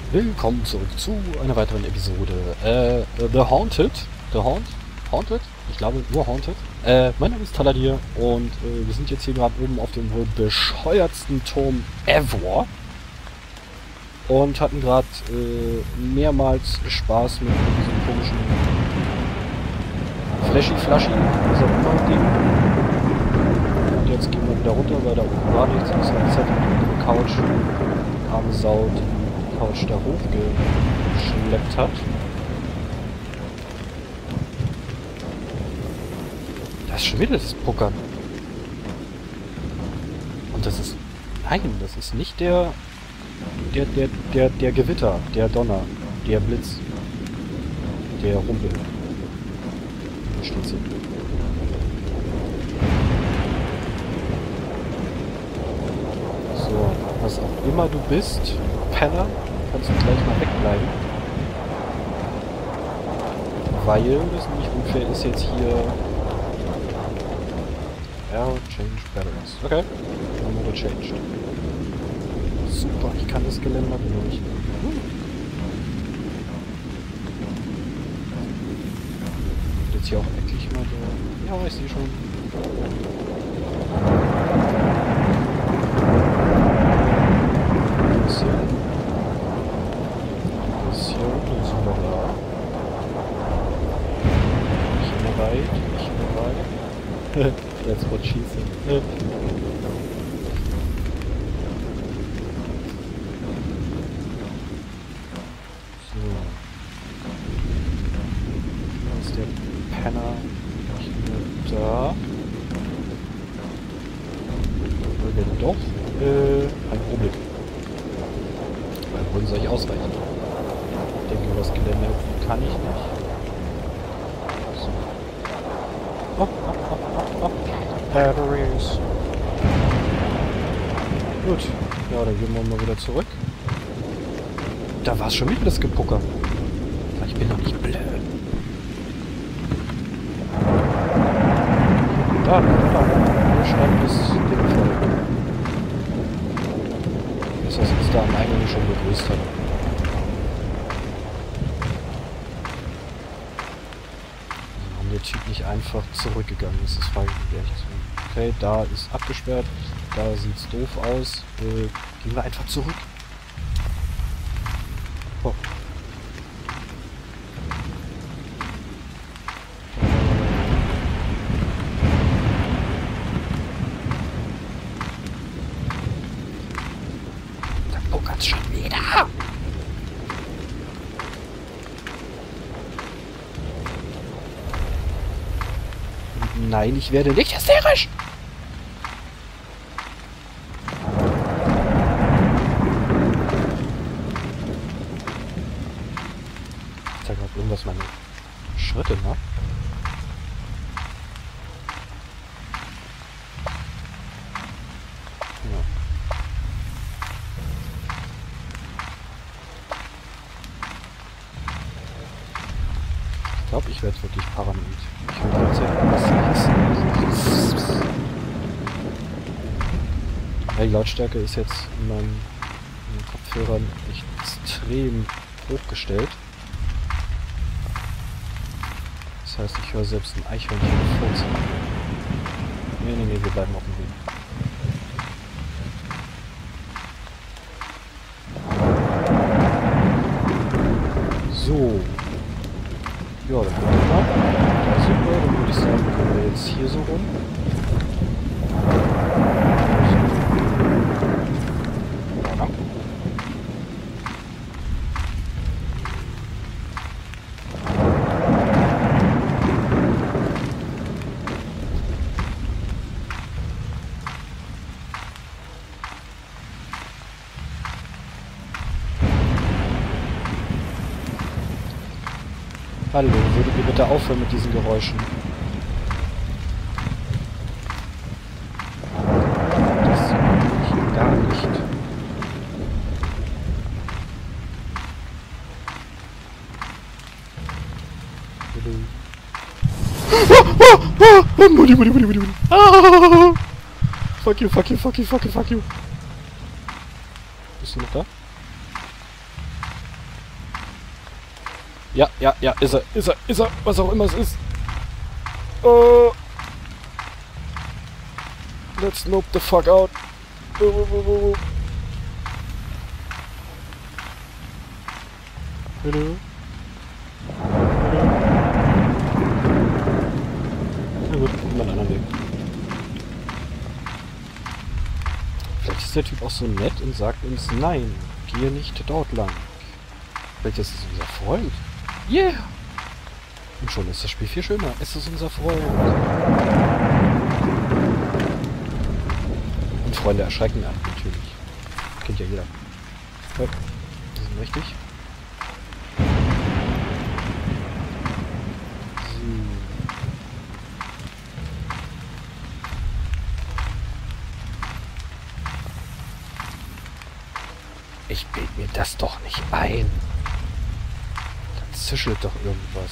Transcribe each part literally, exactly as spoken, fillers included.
Willkommen zurück zu einer weiteren Episode. Äh, The Haunted. The Haunt? Haunted? Ich glaube nur Haunted. Äh, mein Name ist Taladir und äh, wir sind jetzt hier gerade oben auf dem wohl bescheuertsten Turm ever. Und hatten gerade äh, mehrmals Spaß mit diesem komischen Flashy-Flashy, was auch immer Ding. Und jetzt gehen wir wieder runter, weil da oben war nichts. Das ist halt die Couch. Arme Sau, die Couch da hochgeschleppt hat. Das ist schon wieder das Puckern. Und das ist... Nein, das ist nicht der... Der, der, der, der Gewitter, der Donner, der Blitz, der Rumpel. Wo steht sie? So, was auch immer du bist, Penner, kannst du gleich mal wegbleiben. Weil das nämlich unfair ist jetzt hier... Ja, change batteries. Okay, dann wurde changed. Super, ich kann das Geländer beleuchten. Hm. Jetzt hier auch endlich mal der... Ja, ich sehe schon. Ein bisschen. Ein bisschen. Dann sind wir da. Nicht mehr weit, nicht mehr weit. That's what she said. Da. Wenn doch, äh, ein Problem. Weil wohin soll ich ausweichen? Ich denke, über das Gelände kann ich nicht. So. Oh, oh, oh, oh, oh. Batteries. Gut. Ja, dann gehen wir mal wieder zurück. Da war es schon wieder das Gepucker. Ich bin doch nicht blöd. Da, da, da stand das Ding voll. Dass das uns da am Eingang schon begrüßt hat. Warum der Typ nicht einfach zurückgegangen ist, das frage ich mich echt. Okay, da ist abgesperrt, da sieht's doof aus. Äh, gehen wir einfach zurück. Oh. Schon wieder. Nein, ich werde nicht hysterisch. Ich zeig mal, ob irgendwas meine Schritte macht. Ich glaube, ich werde wirklich paranoid. Ich will tatsächlich was essen. Ja, die Lautstärke ist jetzt in meinen, in meinen Kopfhörern extrem hochgestellt. Das heißt, ich höre selbst ein Eichhörnchen furzen. Nee, nee, nee, wir bleiben auf dem Weg. So. Ja, dann gucken wir mal. Da sind wir. Dann würde ich sagen, gehen wir jetzt hier so rum. Ja. Hallo, würdet ihr bitte aufhören mit diesen Geräuschen? Das will ich gar nicht. Mutti, Mutti, Mutti, Mutti, Mutti. Ah! Fuck you, fuck you, fuck you, fuck you, fuck you. Bist du noch da? Ja, ja, ja, ist er, ist er, ist er, was auch immer es ist. Oh. Let's snoop the fuck out. Oh, oh, oh, oh. Bitte. Na gut, gucken wir einen anderen Weg. Vielleicht ist der Typ auch so nett und sagt uns, nein, gehe nicht dort lang. Vielleicht ist es unser Freund. Yeah! Und schon ist das Spiel viel schöner. Es ist unser Freund. Und Freunde erschrecken einen natürlich. Kennt ja jeder. Ja, das ist richtig. Ich bild mir das doch nicht ein. Da zischelt doch irgendwas.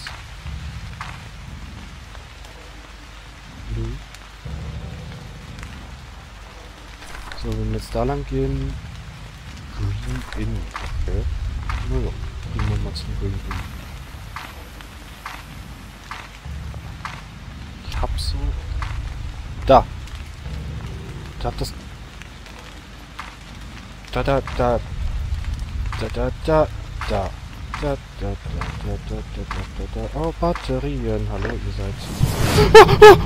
Hm. So, wenn wir jetzt da lang gehen. Green Inn. Okay. Na so, gehen wir mal zum Green Inn. Ich hab so... Da. Da hat das... Da, da, da. Da, da, da, da. Da, da, da, da, da, da, da, da. Oh, Batterien. Hallo, ihr seid...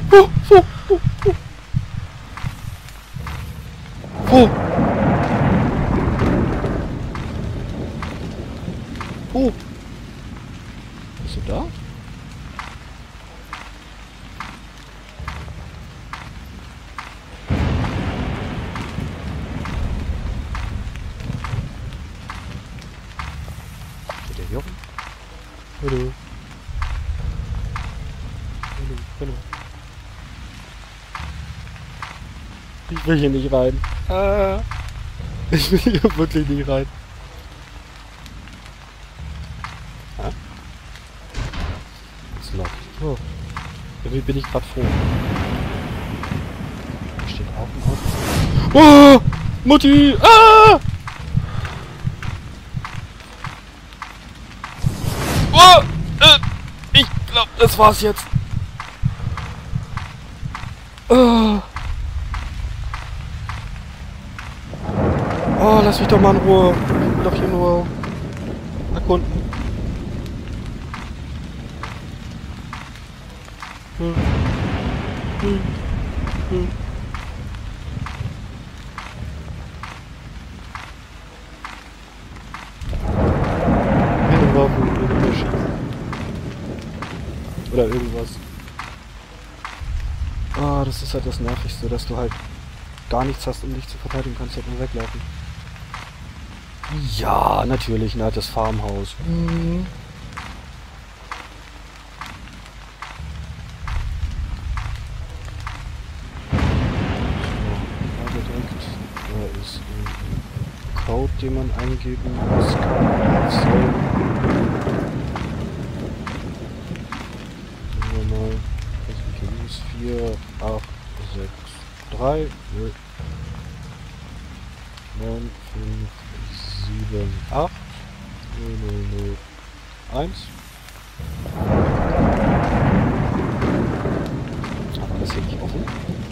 Oh! Oh! Bist du da? Jochen? Hallo. Hallo, hallo. Ich will hier nicht rein. Ah. Ich will hier wirklich nicht rein. Ah? Ist locked. Oh. Irgendwie bin ich gerade froh. Da steht auch ein Auto. Oh! Mutti! Ah! Oh, äh, ich glaube, das war's jetzt. Oh. Oh, lass mich doch mal in Ruhe. Ich will doch hier nur erkunden. Hm. Hm. Hm. Keine Waffen. Oder irgendwas. Ah, das ist halt das Nervigste, dass du halt gar nichts hast, um dich zu verteidigen, kannst halt nur weglaufen. Ja, natürlich, ein altes Farmhaus. Mhm. So, da gedrückt. Da ist ein Code, den man eingeben muss. Soll. vier, acht, sechs, drei, null, neun, fünf, sieben, acht, null, null, null, eins. Aber das hier nicht offen.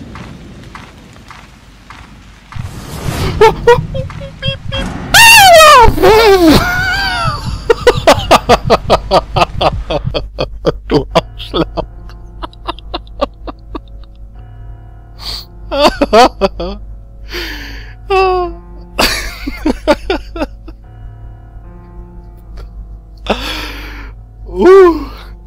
Du Arschloch. uh.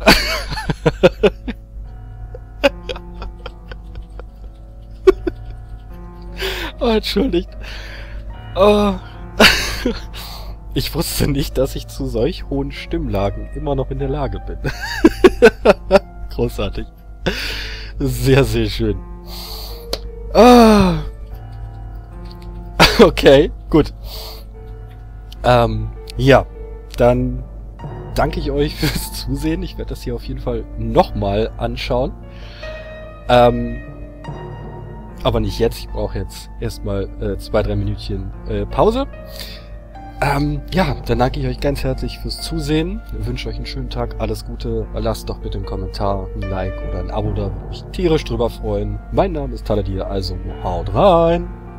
Oh, entschuldigt. Oh. Ich wusste nicht, dass ich zu solch hohen Stimmlagen immer noch in der Lage bin. Großartig. Sehr, sehr schön. Ah. Okay, gut. Ähm, ja, dann danke ich euch fürs Zusehen. Ich werde das hier auf jeden Fall nochmal anschauen. Ähm, aber nicht jetzt. Ich brauche jetzt erstmal äh, zwei, drei Minütchen äh, Pause. Ähm, ja, dann danke ich euch ganz herzlich fürs Zusehen. Ich wünsche euch einen schönen Tag, alles Gute. Lasst doch bitte einen Kommentar, ein Like oder ein Abo da, würde mich tierisch drüber freuen. Mein Name ist Taladir, also haut rein!